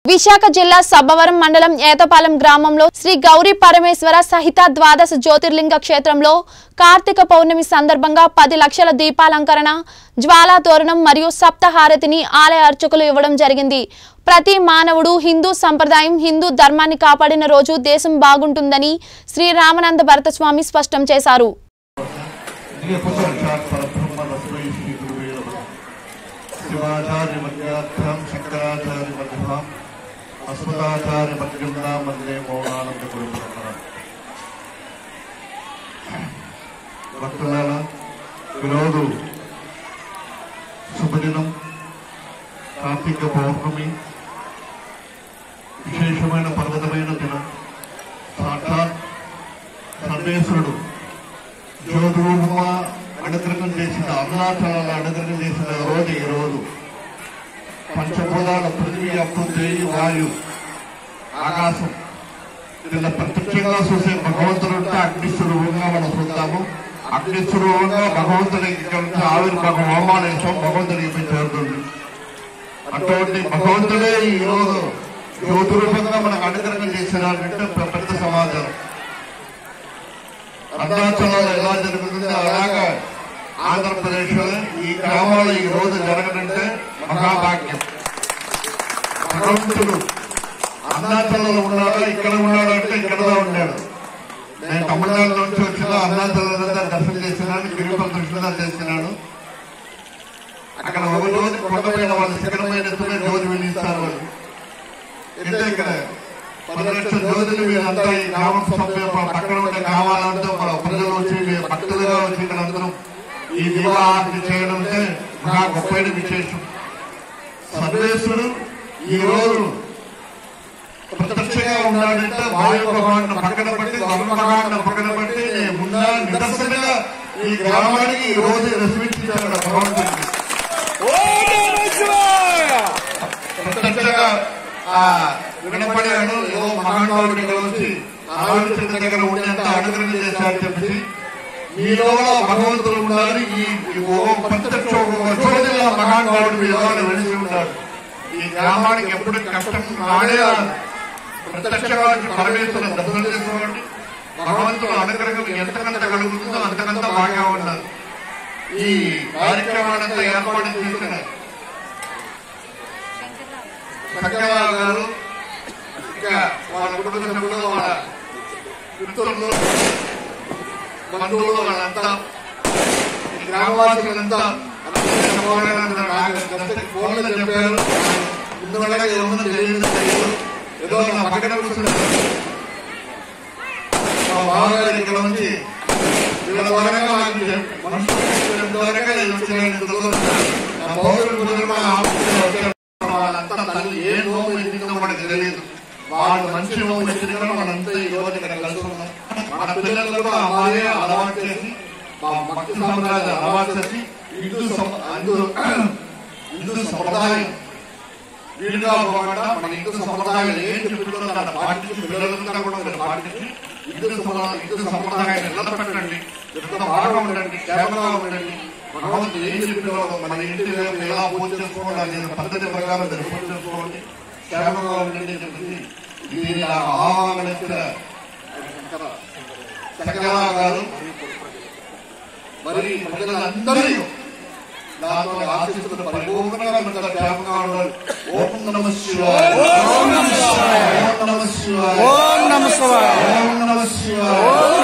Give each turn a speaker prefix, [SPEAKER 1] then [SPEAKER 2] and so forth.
[SPEAKER 1] విశాఖ జిల్లా సబ్బవరం మండలం ఏతపాలెం గ్రామంలో శ్రీ గౌరీ పరమేశ్వర సహిత ద్వాదశ జ్యోతిర్లింగ క్షేత్రంలో కార్తీక పౌర్ణమి సందర్భంగా 10 లక్షల దీపాలంకరణ, జ్వాలా తోరణం మరియు సప్తహారతిని ఆలయ అర్చకులు ఇవ్వడం జరిగింది. ప్రతి మానవుడు హిందూ సంప్రదాయం, హిందూ ధర్మాన్ని కాపాడిన రోజు దేశం బాగుంటుందని శ్రీ రామానంద భరత స్వామి స్పష్టం చేశారు.
[SPEAKER 2] अस्मदाचार्य मध्यमना मंदे मौनानंद భక్తులారా, ఈరోజు శుభదినం, కార్తీక పౌర్ణమి, విశేషమైన పర్వతమైన దినం. సాక్షాత్ సర్వేశ్వరుడు జ్యోతిరూపంగా అనుగ్రహం చేసిన, అరుణాచలాల అనుగ్రహం చేసిన రోజు ఈ రోజు. పంచభూతాల పృథ్వీ, అప్పు, తేజి, వాయు, ఆకాశం ఇలా ప్రత్యక్షంగా చూసే భగవంతుడు ఉంటే అగ్నిస్వరూపంగా మనం చూద్దాము. అగ్నిస్వరూపంగా భగవంతుడికి ఆవిర్భాగం హోమాలు వేసాం, భగవంతుడికి చేరుతుంది. అటువంటి భగవంతుడే ఈ రోజు జ్యోతిరూపంగా మనకు అనుగ్రహం చేసినారంటే పెద్ద సమాచారం. అరుణాచలంలో ఎలా జరుగుతుంది అలాగా ఆంధ్రప్రదేశ్ లో ఈ గ్రామాల్లో ఈ రోజు జరగనంటే మహాభాగ్యం. భగవంతుడు అరుణాచలంలో ఉన్నాడా, ఇక్కడ ఉన్నాడు అంటే ఇక్కడదా ఉన్నాడు. నేను తమిళనాడు నుంచి వచ్చిన అరుణాచలంలో దర్శనం చేసినాను, గిరిపల దర్శనం చేసినాను. అక్కడ ఒక రోజు కొండపైన వాళ్ళు శిఖరమైన ఎత్తునే జ్యోతి వెలిగిస్తారు వాళ్ళు. అంటే ఇక్కడ 10 లక్షల జ్యోతులు వీళ్ళంతా ఈ గ్రామం పక్కన ఉండే గ్రామాలంతా మన ప్రజలు వచ్చి భక్తులుగా వచ్చి ఇక్కడ అందరం ఈ దీపారాధన చేయడం మహా గొప్పైన విశేషం. సర్వేశ్వరుడు ఈ రోజు ప్రత్యక్షంగా ఉన్నాడంటే వాయు భగవాన్ పక్కన పట్టి, వరుణ భగవాన్ పక్కన పట్టి ఉన్న నిదర్శనంగా ఈ గ్రామానికి ఈ రోజు రసిపించాడు భగవంతుడికి. ప్రత్యక్షంగా వినపడాడు. ఏదో మహానుభావుడి వచ్చి ఆలోచన దగ్గర ఉండేంత అనుగ్రహం చేశాడని చెప్పి మీలో భగవంతుడు ఉండాలి. ఈ ప్రత్యక్ష మహానుభావుడు మీలో వెలిసి ఉన్నాడు. ఈ గ్రామానికి ఎప్పుడు కష్టం రాడే ప్రత్యక్షంగా పరమేశ్వరుడు దర్శనం చేసుకోండి. భగవంతుడు అనుగ్రహం ఎంతకంత కలుగుతుందో అంతకంత బాగా ఉన్నారు. ఈ కార్యక్రమాలంతా ఏర్పాటు చేసిన శంకరరావు గారు, ఇంకా వాళ్ళ కుటుంబ సభ్యులు, వాళ్ళ మిత్రులు, బంధువులు, వాళ్ళంతా గ్రామవాసులంతా ఫోన్లో చెప్పారు. ఇందువల్ల ఏమన్నా తెలియదు, ఏదో నా పక్కన కూర్చున్నారు మా బావగారు ఇక్కడ నుంచి వీళ్ళ ద్వారాగా నా పౌరులు వాళ్ళంతా తల్లి ఏ నోము ఎత్తిందో మనకు తెలియదు. వాళ్ళు మంచి నోము ఎత్తిన మనంతా ఈ రోజు ఇక్కడ కలిసి ఉన్నాం. మన పిల్లలు కూడా అమ్మాయి అలవాటు చేసి, మా భక్తి సామ్రాజ్యం అలవాటు చేసి హిందూ సంప్రదాయం వీలుగా పోకుండా మన హిందూ సంప్రదాయం ఏం చెప్తుందో దాన్ని పాటించి, పిల్లలంతా కూడా మీరు పాటించి హిందూ సంప్రదాయాన్ని నిలబెట్టండి. ఎంత బాగా ఉండండి, క్షేమంగా ఉండండి. భగవంతుడు ఏం చెప్పినో మన ఇంటి ఎలా పూజ చేసుకోండి, అది పద్ధతి ప్రకారం పూజ చేసుకోండి, క్షేమంగా ఉండండి అని చెప్పి దీని ఆహ్వానించిన శంకరరావు గారు మరి ప్రజలందరూ దాంతో ఆశిస్తున్న పరిపూర్ణంగా క్షేమంగా ఉండాలి. ఓం నమః శివాయ, ఓం నమః శివాయ, ఓం నమః శివాయ, ఓం నమః శివాయ, ఓం నమః శివాయ.